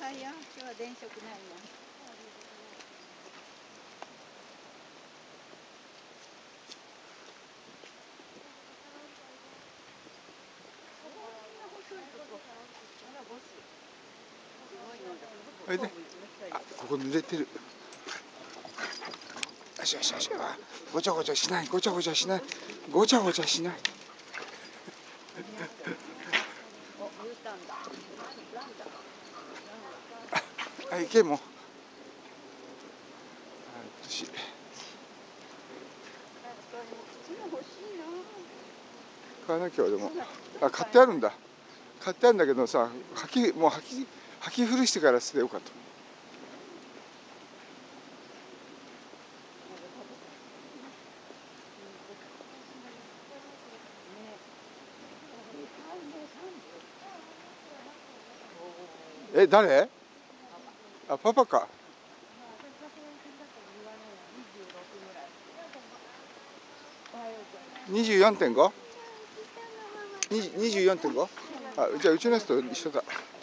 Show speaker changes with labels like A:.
A: 早いよ。今日は電飾ないな。
B: あれで、あ、ここ濡れてる。よしよしよし、ごちゃごちゃしない、ごちゃごちゃしない、ごちゃごちゃしない。あ、行けもう。買わなきゃでも。あ、買ってあるんだ。買ってあるんだけどさ、もう履き古してから捨てようかと。え、誰？あ、パパか。24.5？ 24.5？ あ、じゃあうちのやつと一緒だ。